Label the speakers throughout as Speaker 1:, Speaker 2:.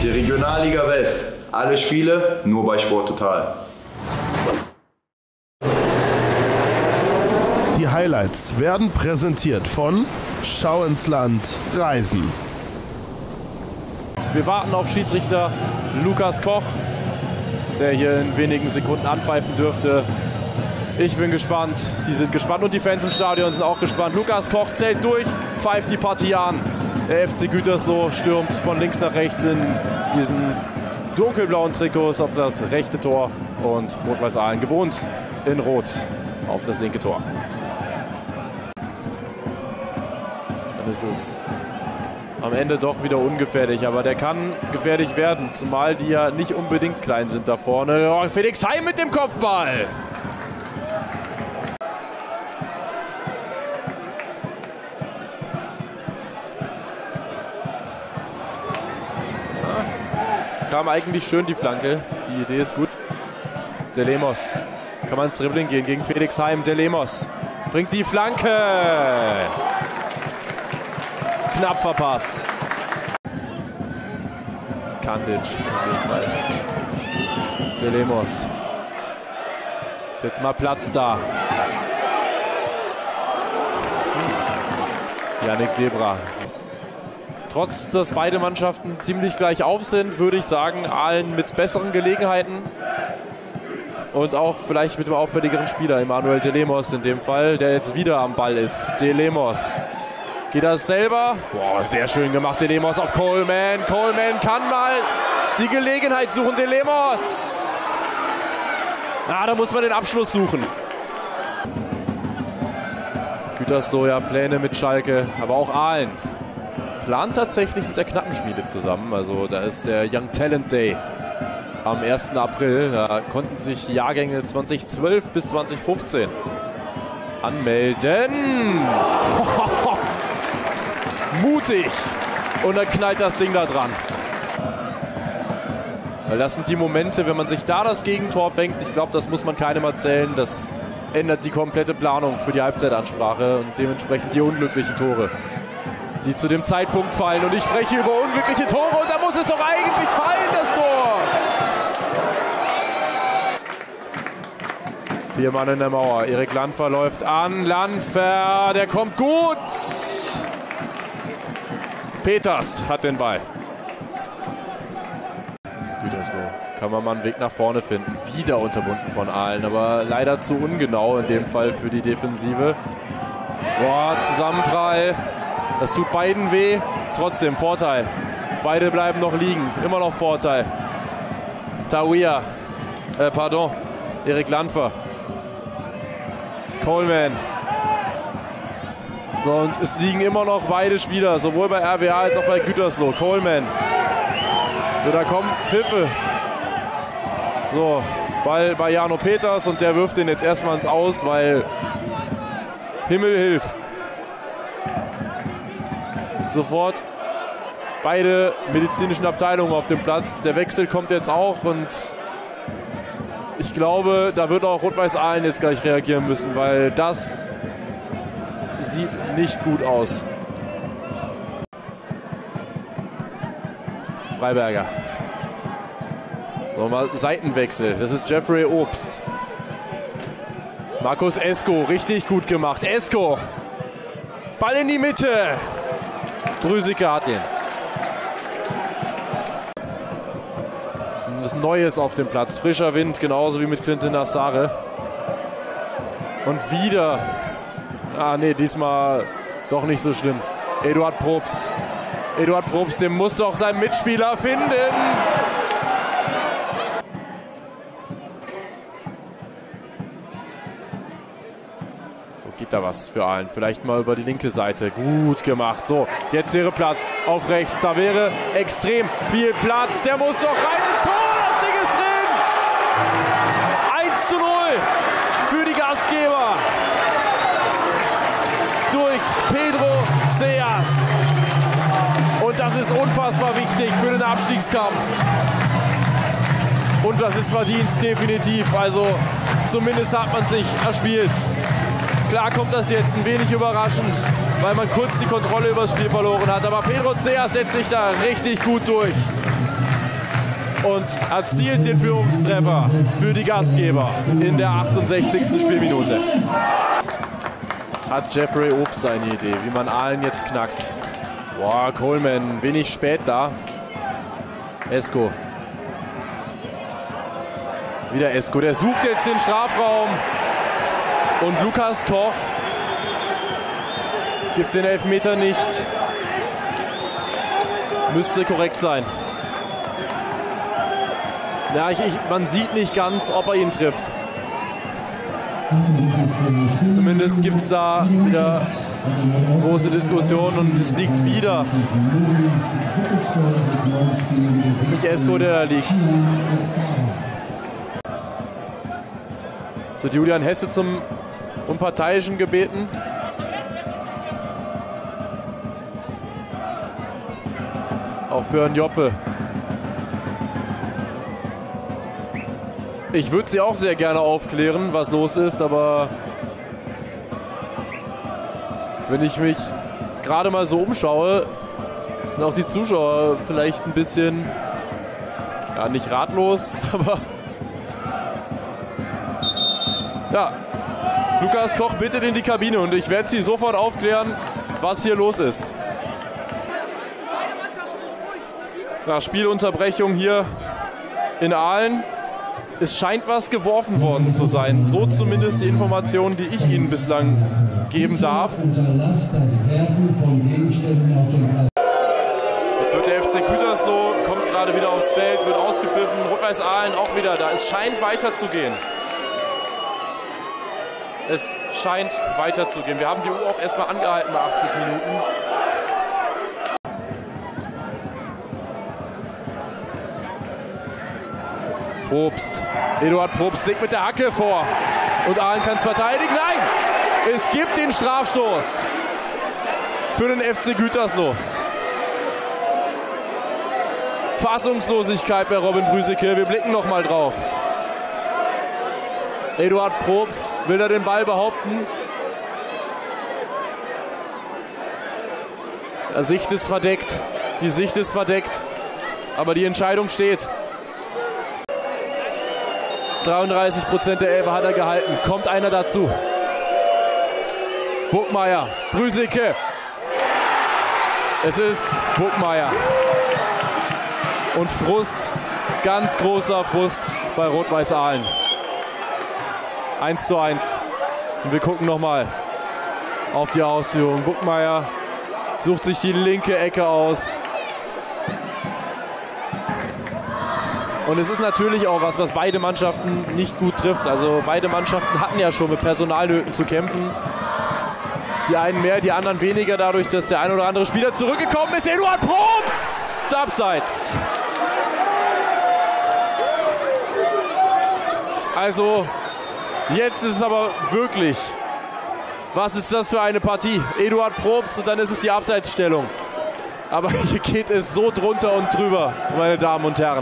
Speaker 1: Die Regionalliga West. Alle Spiele nur bei Sport Total.
Speaker 2: Die Highlights werden präsentiert von Schau ins Land Reisen.
Speaker 3: Wir warten auf Schiedsrichter Lukas Koch, der hier in wenigen Sekunden anpfeifen dürfte. Ich bin gespannt, Sie sind gespannt und die Fans im Stadion sind auch gespannt. Lukas Koch zählt durch, pfeift die Partie an. Der FC Gütersloh stürmt von links nach rechts in diesen dunkelblauen Trikots auf das rechte Tor und Rot-Weiß Aalen gewohnt in Rot auf das linke Tor. Dann ist es am Ende doch wieder ungefährlich, aber der kann gefährlich werden, zumal die ja nicht unbedingt klein sind da vorne. Oh, Felix Heim mit dem Kopfball! Kam eigentlich schön die Flanke. Die Idee ist gut. De Lemos kann man ins Dribbling gehen gegen Felix Heim. De Lemos bringt die Flanke. Knapp verpasst. Kandic in dem Fall. De Lemos. Ist jetzt mal Platz da. Yannick Debra. Trotz, dass beide Mannschaften ziemlich gleich auf sind, würde ich sagen, Aalen mit besseren Gelegenheiten und auch vielleicht mit dem auffälligeren Spieler, Emanuel De Lemos in dem Fall, der jetzt wieder am Ball ist. De Lemos geht das selber. Boah, sehr schön gemacht, De Lemos auf Coleman. Coleman kann mal die Gelegenheit suchen, De Lemos. Da muss man den Abschluss suchen. Gütersloh ja Pläne mit Schalke, aber auch Aalen plant tatsächlich mit der Knappenschmiede zusammen. Also da ist der Young Talent Day am 1. April. Da konnten sich Jahrgänge 2012 bis 2015 anmelden. Mutig. Und dann knallt das Ding da dran. Weil das sind die Momente, wenn man sich da das Gegentor fängt, ich glaube, das muss man keinem erzählen, das ändert die komplette Planung für die Halbzeitansprache und dementsprechend die unglücklichen Tore, die zu dem Zeitpunkt fallen. Und ich spreche über unglückliche Tore und da muss es doch eigentlich fallen, das Tor. 4 Mann in der Mauer. Erik Lanfer läuft an. Lanfer, der kommt gut. Peters hat den Ball. Gütersloh. Kann man mal einen Weg nach vorne finden. Wieder unterbunden von Aalen, aber leider zu ungenau in dem Fall für die Defensive. Boah, Zusammenprall. Das tut beiden weh. Trotzdem Vorteil. Beide bleiben noch liegen. Immer noch Vorteil. Tawia. Erik Lanfer. Coleman. So, und es liegen immer noch beide Spieler. Sowohl bei RWA als auch bei Gütersloh. Coleman. So, da kommen Pfiffe. So, Ball bei Jano Peters und der wirft den jetzt erstmal ins Aus, weil Himmel hilf. Sofort beide medizinischen Abteilungen auf dem Platz. Der Wechsel kommt jetzt auch und ich glaube, da wird auch Rot-Weiß Aalen jetzt gleich reagieren müssen, weil das sieht nicht gut aus. Freiberger. So, mal Seitenwechsel. Das ist Jeffrey Obst. Markus Esko, richtig gut gemacht. Esko. Ball in die Mitte. Brüsicke hat den. Was Neues auf dem Platz. Frischer Wind, genauso wie mit Clinton Nassare. Und wieder. Diesmal doch nicht so schlimm. Eduard Probst. Eduard Probst, der muss doch seinen Mitspieler finden. So, geht da was für Aalen. Vielleicht mal über die linke Seite. Gut gemacht. So, jetzt wäre Platz auf rechts. Da wäre extrem viel Platz. Der muss doch rein ins Tor. Das Ding ist drin. 1:0 für die Gastgeber. Durch Pedro Seas. Und das ist unfassbar wichtig für den Abstiegskampf. Und das ist verdient, definitiv. Also zumindest hat man sich erspielt. Klar kommt das jetzt ein wenig überraschend, weil man kurz die Kontrolle über das Spiel verloren hat. Aber Pedro Seas setzt sich da richtig gut durch. und erzielt den Führungstreffer für die Gastgeber in der 68. Spielminute. Hat Jeffrey Obst eine Idee, wie man Aalen jetzt knackt. Boah, Coleman, wenig spät da. Esko. Wieder Esko, der sucht jetzt den Strafraum. Und Lukas Koch gibt den Elfmeter nicht. Müsste korrekt sein. Ja, man sieht nicht ganz, ob er ihn trifft. Zumindest gibt es da wieder große Diskussionen und es liegt wieder. Es ist nicht Esko, der da liegt. Es wird Julian Hesse zum Unparteiischen gebeten. Auch Björn Joppe. Ich würde sie auch sehr gerne aufklären, was los ist, aber wenn ich mich gerade mal so umschaue, sind auch die Zuschauer vielleicht ein bisschen, ja, nicht ratlos, aber ja, Lukas Koch bittet in die Kabine und ich werde sie sofort aufklären, was hier los ist. Ja, Spielunterbrechung hier in Aalen. Es scheint was geworfen worden zu sein. So zumindest die Informationen, die ich Ihnen bislang geben darf. Jetzt wird der FC Gütersloh, kommt gerade wieder aufs Feld, wird ausgepfiffen. Rot-Weiß Aalen auch wieder da. Es scheint weiterzugehen. Es scheint weiterzugehen. Wir haben die Uhr auch erstmal angehalten bei 80 Minuten. Probst. Eduard Probst legt mit der Hacke vor. Und Aalen kann es verteidigen. Nein! Es gibt den Strafstoß für den FC Gütersloh. Fassungslosigkeit bei Robin Brüseke. Wir blicken noch mal drauf. Eduard Probst will er den Ball behaupten. Die Sicht ist verdeckt. Die Sicht ist verdeckt. Aber die Entscheidung steht. 33% der Elfer hat er gehalten. Kommt einer dazu. Buckmeier, Brüseke. Es ist Buckmeier. Und Frust, ganz großer Frust bei Rot-Weiß Aalen. 1:1. Und wir gucken nochmal auf die Ausführung. Buckmeier sucht sich die linke Ecke aus. Und es ist natürlich auch was beide Mannschaften nicht gut trifft. Also beide Mannschaften hatten ja schon mit Personalnöten zu kämpfen. Die einen mehr, die anderen weniger, dadurch, dass der ein oder andere Spieler zurückgekommen ist. Eduard Probst! Abseits. Also, jetzt ist es aber wirklich. Was ist das für eine Partie? Eduard Probst und dann ist es die Abseitsstellung. Aber hier geht es so drunter und drüber, meine Damen und Herren.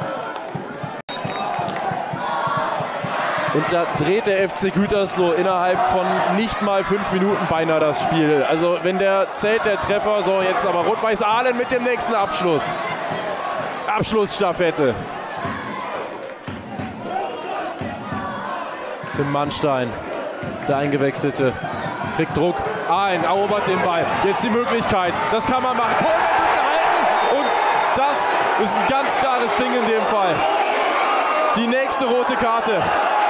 Speaker 3: Und da dreht der FC Gütersloh innerhalb von nicht mal 5 Minuten beinahe das Spiel. Also wenn der zählt, der Treffer, so jetzt aber Rot-Weiß Aalen mit dem nächsten Abschluss. Abschlussstaffette. Tim Mannstein, der Eingewechselte, kriegt Druck. Aalen erobert den Ball. Jetzt die Möglichkeit, das kann man machen. Coleman wird gehalten und das ist ein ganz klares Ding in dem Fall. Die nächste rote Karte.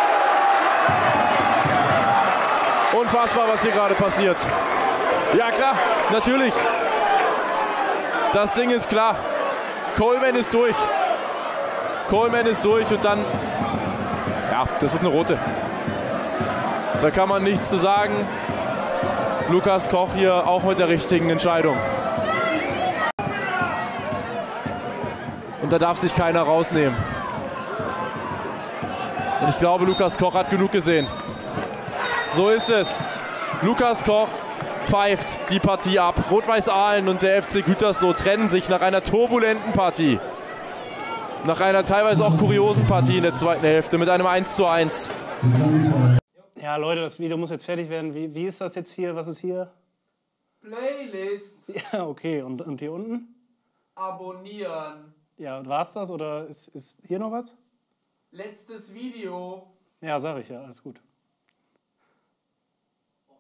Speaker 3: Unfassbar, was hier gerade passiert. Ja klar, natürlich. Das Ding ist klar. Coleman ist durch. Coleman ist durch und dann, ja, das ist eine rote. Da kann man nichts zu sagen. Lukas Koch hier auch mit der richtigen Entscheidung. Und da darf sich keiner rausnehmen. Und ich glaube, Lukas Koch hat genug gesehen. So ist es. Lukas Koch pfeift die Partie ab. Rot-Weiß Aalen und der FC Gütersloh trennen sich nach einer turbulenten Partie. Nach einer teilweise auch kuriosen Partie in der zweiten Hälfte mit einem 1:1.
Speaker 4: Ja, Leute, das Video muss jetzt fertig werden. Wie ist das jetzt hier? Was ist hier?
Speaker 5: Playlist.
Speaker 4: Ja, okay. Und hier unten?
Speaker 5: Abonnieren.
Speaker 4: Ja, war's das oder ist hier noch was?
Speaker 5: Letztes Video.
Speaker 4: Ja, sag ich ja, alles gut.